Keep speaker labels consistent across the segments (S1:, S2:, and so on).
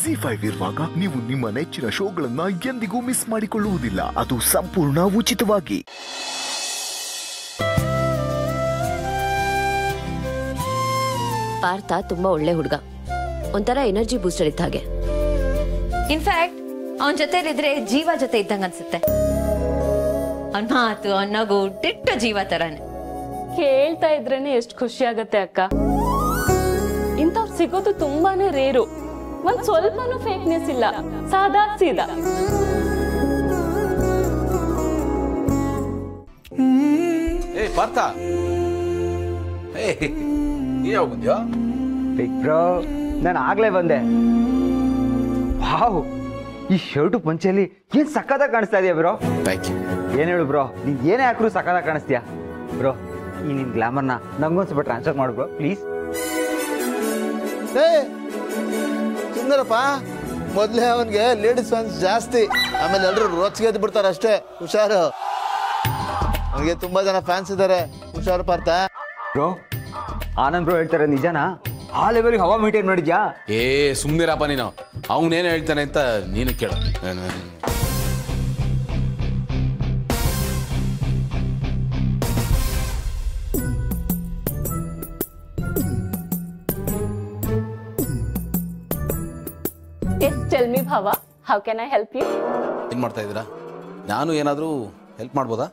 S1: Zee5 ಇರುವಾಗ ನೀವು ನಿಮ್ಮ ನೆಚ್ಚಿನ ಶೋಗಳನ್ನ ಎಂದಿಗೂ ಮಿಸ್ ಮಾಡಿಕೊಳ್ಳುವುದಿಲ್ಲ. ಅದು ಸಂಪೂರ್ಣ ಉಚಿತವಾಗಿ.
S2: ಪಾರ್ಥ ತುಂಬಾ ಒಳ್ಳೆ ಹುಡುಗ, ಒಂಥರ ಎನರ್ಜಿ ಬೂಸ್ಟರ್ ಇದ್ದ ಹಾಗೆ.
S3: ಇನ್ಫ್ಯಾಕ್ಟ್ ಅವನ ಜೊತೆಲಿದ್ರೆ ಜೀವ ಜೊತೆ ಇದ್ದಂಗ ಅನ್ಸುತ್ತೆ. ಅವನ ಮಾತು ಅವನಗು ಡಿಟ್ಟ ಜೀವ ತರಾನೆ.
S4: ಕೇಳ್ತಾ ಇದ್ರೇನೆ ಎಷ್ಟು ಖುಷಿ ಆಗತ್ತೆ ಅಕ್ಕ. ಇಂಥವ್ರು ಸಿಗೋದು ತುಂಬಾನೇ ರೇರು. ಒಂದ್ ಸ್ವಲ್ಪನೂ ಫೇಕ್ನೆಸ್ ಇಲ್ಲ, ಸಾದಾ ಸೀದಾ.
S5: ಏ ಪಾರ್ಥ, ನೀ ಯಾವಾಗ ಬಂದ್ಯೋ?
S6: ಬಿಗ್ ಬ್ರೋ, ನಾನು ಆಗ್ಲೇ ಬಂದೆ. ವಾವ್, ಈ ಶರ್ಟು ಪಂಚೆಯಲ್ಲಿ ಏನ್ ಸಕ್ಕತ್ತಾಗಿ ಕಾಣಿಸ್ತಾ ಇದೆಯಾ ಬ್ರೋ?
S5: Thank you.
S6: ಏನ್ ಹೇಳು ಬ್ರೋ, ನೀನ್ ಏನೇ ಹಾಕ್ರು ಸಕ್ಕತ್ತಾಗಿ ಕಾಣಿಸ್ತೀಯಾ ಬ್ರೋ. ಈ ನಿನ್ ಗ್ಲಾಮರ್ನ ನಂಗೊಂದ್ ಸ್ವಲ್ಪ ಟ್ರಾನ್ಸ್ಫರ್ ಮಾಡು ಬ್ರೋ ಪ್ಲೀಸ್.
S7: ಸುಂದರಪ್ಪ, ಮೊದ್ಲೇ ಅವನ್ಗೆ ಲೇಡೀಸ್ ಫ್ಯಾನ್ಸ್ ಜಾಸ್ತಿ, ಆಮೇಲೆ ಎಲ್ಲರೂ ರೋಚ್ಗೆ ಎದ್ದು ಬಿಡ್ತಾರೆ ಅಷ್ಟೇ. ಹುಷಾರು, ಅವನಿಗೆ ತುಂಬಾ ಜನ ಫ್ಯಾನ್ಸ್ ಇದ್ದಾರೆ. ಹುಷಾರು ಪಾರ್ಥ.
S6: ಬ್ರೋ, ಆನಂದ್ ಬ್ರೋ ಹೇಳ್ತಾರೆ ನಿಜನಾ? ಆ ಲೆವೆಲ್ಗೆ ಹವಾ ಮೇಂಟೈನ್ ಮಾಡಿದ್ಯಾ?
S5: ಏ ಸುಮ್ನಿರಪ್ಪ ನೀನು, ಅವನೇನು ಹೇಳ್ತಾನೆ ಅಂತ ನೀನು ಕೇಳು.
S4: Yes, tell me Bhava, how can I help you?
S5: ಏನ್ ಮಾಡ್ತಾ ಇದ್ದೀರಾ? ನಾನು ಏನಾದರೂ ಹೆಲ್ಪ್ ಮಾಡ್ಬೋದಾ?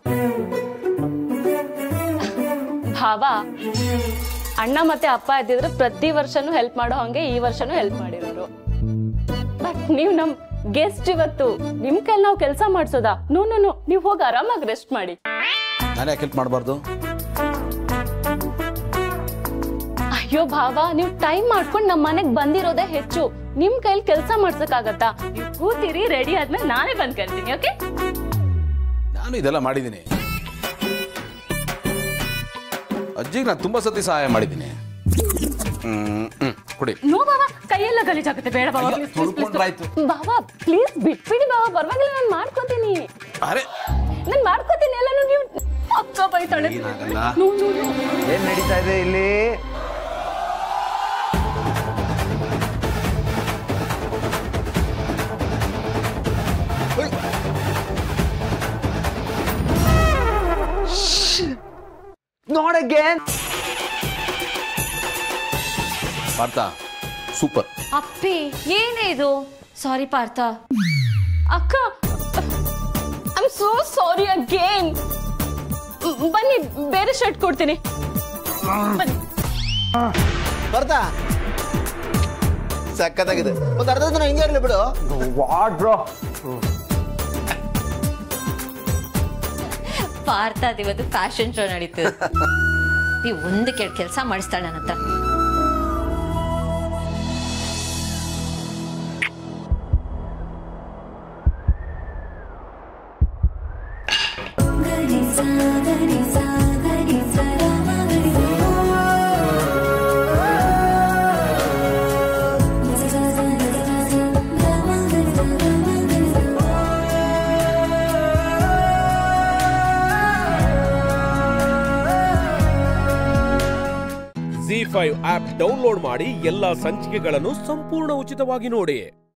S4: ಭಾವ, ಅಣ್ಣ ಮತ್ತೆ ಅಪ್ಪ ಇದ್ದಿದ್ರೆ ಪ್ರತಿ ವರ್ಷನೂ ಹೆಲ್ಪ್ ಮಾಡೋ ಹಂಗೆ ಈ ವರ್ಷನೂ ಹೆಲ್ಪ್ ಮಾಡಿರೋರು. ಬಟ್ ನೀವು ನಮ್ ಗೆಸ್ಟ್ ಇವತ್ತು, ನಿಮ್ ಕೈಲಿ ನಾವು ಕೆಲಸ ಮಾಡ್ಸೋದಾ? ನೋ ನೋ ನೋ, ನೀವು ಹೋಗಿ ಆರಾಮಾಗಿ ರೆಸ್ಟ್ ಮಾಡಿ.
S5: ನಾನು ಯಾಕೆ ಹೆಲ್ಪ್ ಮಾಡಬಾರ್ದು?
S4: ಅಯ್ಯೋ ಭಾವ, ನೀವು ಟೈಮ್ ಮಾಡ್ಕೊಂಡು ನಮ್ಮ ಮನೆಗ್ ಬಂದಿರೋದೇ ಹೆಚ್ಚು. ನಿಮ್ ಕೈಲಿ ಕೆಲಸ ಮಾಡ್ಸಕ್ಕಾಗತ್ತಾ? ನೀವು ಕೂತಿರಿ, ರೆಡಿ ಆದ್ಮೇಲೆ ನಾನೇ ಬಂದ್ ಕರ್ತೀನಿ. ಓಕೆ?
S5: ನಾನು ಇದೆಲ್ಲ ಮಾಡಿದ್ದೀನಿ. ಅಜ್ಜಿಗೆ ನಾನು ತುಂಬಾ ಸತಿ ಸಹಾಯ ಮಾಡಿದ್ದೀನಿ. ಕೊಡಿ.
S4: ನೋ ಬಾಬಾ, ಕೈಯೆಲ್ಲ ಗಲೀಜಾಗುತ್ತೆ, ಬೇಡ ಬಾಬಾ. ಬಾಬಾ ಪ್ಲೀಸ್ ಬಿಟ್ಬಿಡಿ ಬಾಬಾ, ಪರವಾಗಿಲ್ಲ, ನಾನು ಮಾಡ್ಕೋತೀನಿ.
S5: ಅರೆ
S4: ನಾನು ಮಾಡ್ಕೋತೀನಿ ಎಲ್ಲಾನು. ನೀವು ಅಕ್ಕ ಬೈತಾಳೆ.
S6: ಏನ್ ನಡೀತಾ ಇದೆ ಇಲ್ಲಿ? Not again.
S5: ಪಾರ್ಥ ಸೂಪರ್.
S3: ಅಪ್ಪಿ ಏನೇ ಇದು? ಸಾರಿ ಪಾರ್ಥ.
S4: ಅಕ್ಕ, I am so sorry again. ಬನ್ನಿ, ಬೇರೆ ಶರ್ಟ್ ಕೊಡ್ತೀನಿ.
S7: ಬರ್ತಾ ಸಕ್ಕತ್ತಾಗಿದೆ. ಒಂದು ಅರ್ಧ ದಿನ ಹಿಂಗೆ ಇರಲಿ ಬಿಡು.
S6: What bro?
S3: ಪಾರ್ಥ ಇವತ್ತು ಫ್ಯಾಷನ್ ಶೋ ನಡೀತು. ನೀವು ಒಂದು ಕೆಲಸ ಮಾಡಿಸ್ತಾಳೆ ನನ್ನ ಹತ್ರ.
S8: Zee5 ಆಪ್ ಡೌನ್ಲೋಡ್ ಮಾಡಿ ಎಲ್ಲಾ ಸಂಚಿಕೆಗಳನ್ನು ಸಂಪೂರ್ಣ ಉಚಿತವಾಗಿ ನೋಡಿ.